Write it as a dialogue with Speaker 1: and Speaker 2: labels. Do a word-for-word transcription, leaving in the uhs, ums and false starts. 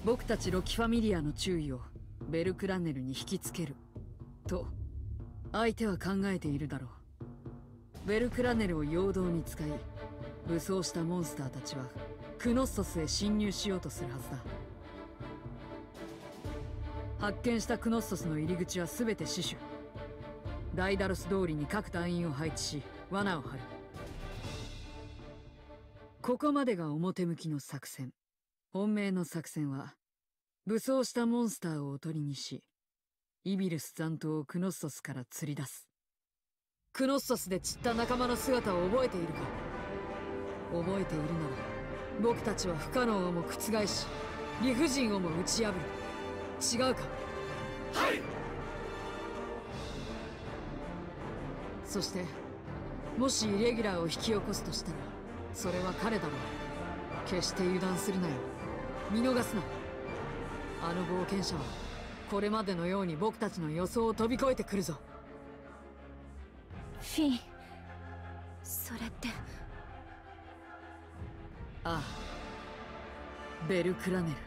Speaker 1: 僕たちロキファミリアの注意をベルクラネルに引きつけると相手は考えているだろう。ベルクラネルを陽動に使い、武装したモンスターたちはクノッソスへ侵入しようとするはずだ。発見したクノッソスの入り口は全て死守。ダイダロス通りに各隊員を配置し罠を張る。ここまでが表向きの作戦。本命の作戦は武装したモンスターをおとりにし、イビルス残党をクノッソスから釣り出す。クノッソスで散った仲間の姿を覚えているか？覚えているなら僕たちは不可能をも覆し理不尽をも打ち破る。違うか？
Speaker 2: はい。
Speaker 1: そしてもしイレギュラーを引き起こすとしたらそれは彼だろう。決して油断するなよ。見逃すな。あの冒険者はこれまでのように僕たちの予想を飛び越えてくるぞ。
Speaker 3: フィン、それって。
Speaker 1: ああ、ベルクラネル。